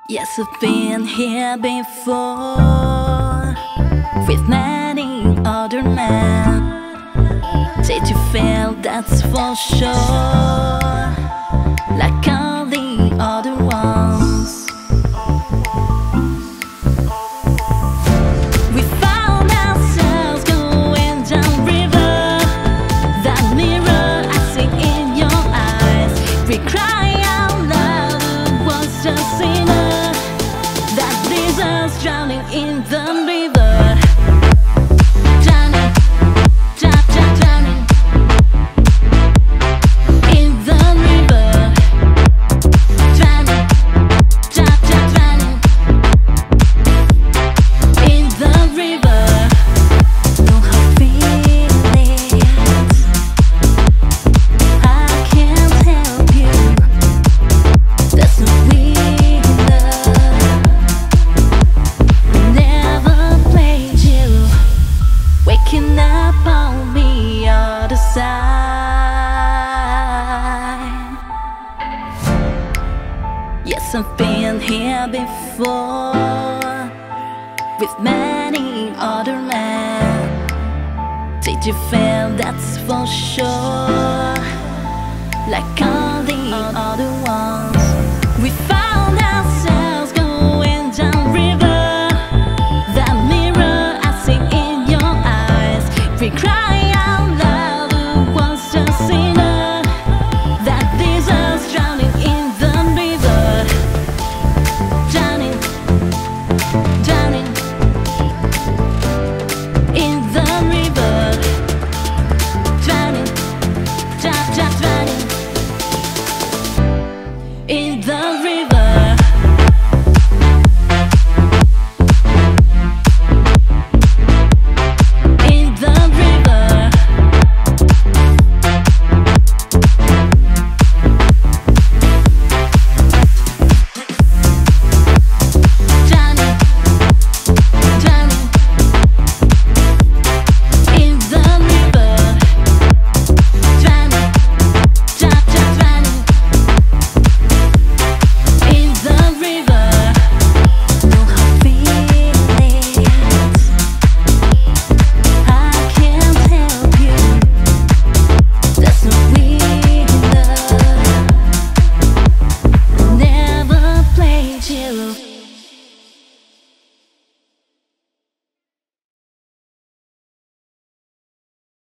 Yes, I've been here before with many other men. Did you feel that's for sure? Like all the other ones. We found ourselves going downriver. That mirror I see in your eyes. We cry out loud, it was just enough. That leaves us drowning in the river. Drowning, drowning in the river. Drowning, drowning in the river. No hard feelings, I can't help you. That's not real love. Never played you. Waking up on the other side. Yes, I've been here before with many other men. Did you feel that's for sure? Like all the other